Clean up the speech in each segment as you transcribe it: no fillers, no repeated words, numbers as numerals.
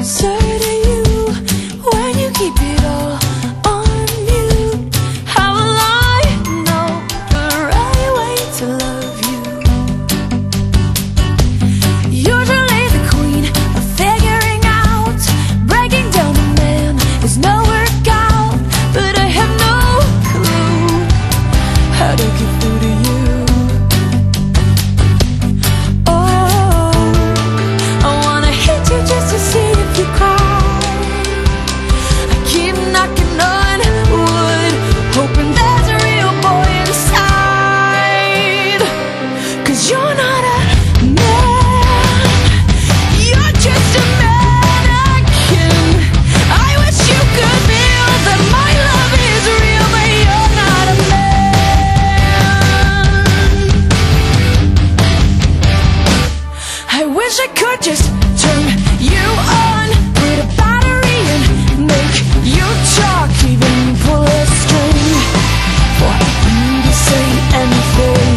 answer to you when you keep it all on mute? How will I know the right way to love you? Usually the queen of figuring out, breaking down a man is no workout, but I have no clue how to get through to you. Just to see if you cry. I keep knocking on wood, hoping there's a real boy inside. 'Cause you're not a man, you're just a mannequin. I wish you could feel that my love is real, but you're not a man. I wish I could just turn you on, put a battery in, make you talk, even pull a string for you to say anything.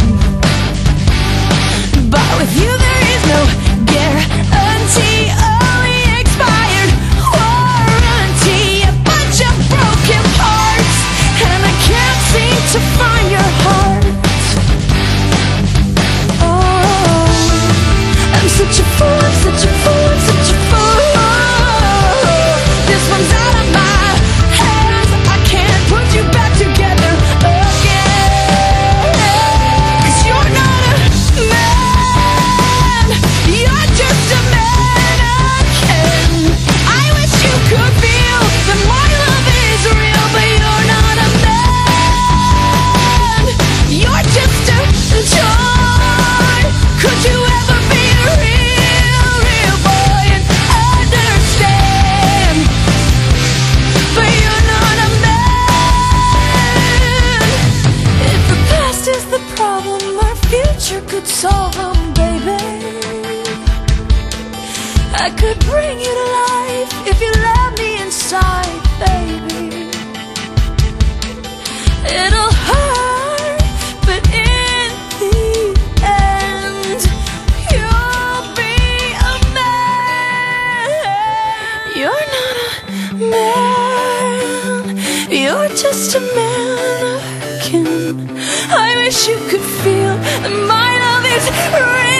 But with you there is no guarantee, only expired warranty. A bunch of broken parts, and I can't seem to find your heart. Oh, I'm such a fool, I'm such a fool, I'm such a fool. This one's out of my hands, I can't put you back together again. 'Cause you're not a man, you're just a mannequin. I wish you could feel that my love is real, but you're not a man. You're just a toy. Could you ever be a real boy and understand? But you're not a man. If the past is the problem, our future could solve them, baby. I could bring you to life if you let me inside, baby. It'll hurt, but in the end, you'll be a man. You're not a man, you're just a mannequin. I wish you could feel that my love is real.